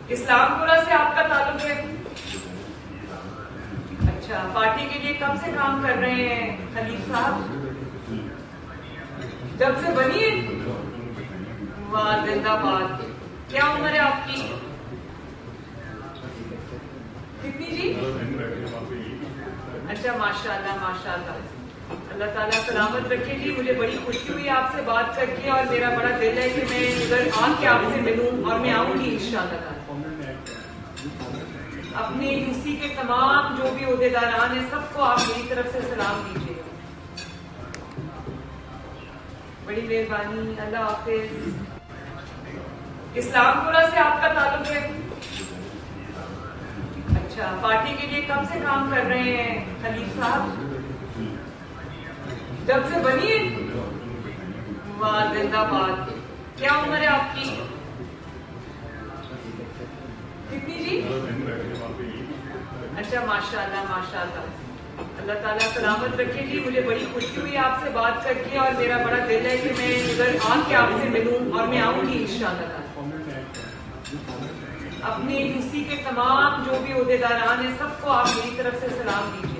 इस्लामपुरा से आपका ताल्लुक है? अच्छा, पार्टी के लिए कब से काम कर रहे हैं खलील साहब? जब से बनी है? वाह, जिंदाबाद। क्या उम्र है आपकी? कितनी जी? अच्छा, माशाल्लाह माशाल्लाह। अल्लाह ताला सलामत रखे जी। मुझे बड़ी खुशी हुई आपसे बात करके और मेरा बड़ा दिल है कि मैं उधर आके आपसे मिलूं और मैं आऊंगी इंशाअल्लाह। अपने यूसी के तमाम जो भी ओहदेदारान हैं सबको आप मेरी तरफ से सलाम दीजिए। बड़ी मेहरबानी, अल्लाह हाफिज। इस्लामपुरा से आपका ताल्लुक है? अच्छा, पार्टी के लिए कब से काम कर रहे हैं खलील साहब? जब से बनी है? वाह, जिंदाबाद। क्या उम्र है आपकी? कितनी जी? अच्छा, माशाल्लाह माशाल्लाह। अल्लाह ताला सलामत रखे जी। मुझे बड़ी खुशी हुई आपसे बात करके और मेरा बड़ा दिल है कि मैं उधर आके आपसे मिलूं और मैं आऊंगी इंशाअल्लाह। अपने यूसी के तमाम जो भी ओहदेदारान हैं सबको आप मेरी तरफ से सलाम दीजिए।